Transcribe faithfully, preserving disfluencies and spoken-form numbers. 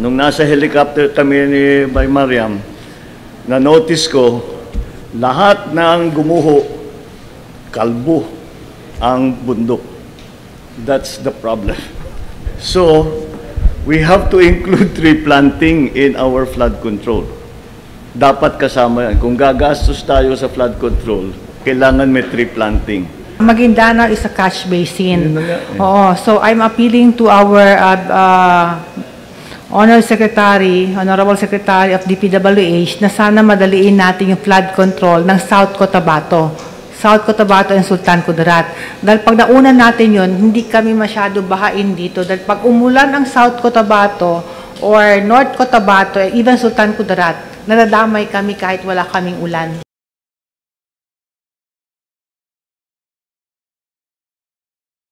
nung nasa helicopter kami ni Bay Mariam, na-notice ko, lahat ng gumuho, kalbo ang bundok. That's the problem. So, we have to include tree planting in our flood control. Dapat kasama yan. Kung gagastos tayo sa flood control, kailangan may tree planting. Maguindanao is a catch basin. Oo, so I'm appealing to our uh, uh, Honor Secretary, Honorable Secretary of D P W H na sana madaliin natin yung flood control ng South Cotabato. South Cotabato and Sultan Kudarat. Dahil pag naunan natin yun, hindi kami masyado bahain dito. Dahil pag umulan ang South Cotabato or North Cotabato, even Sultan Kudarat, nadadamay kami kahit wala kaming ulan.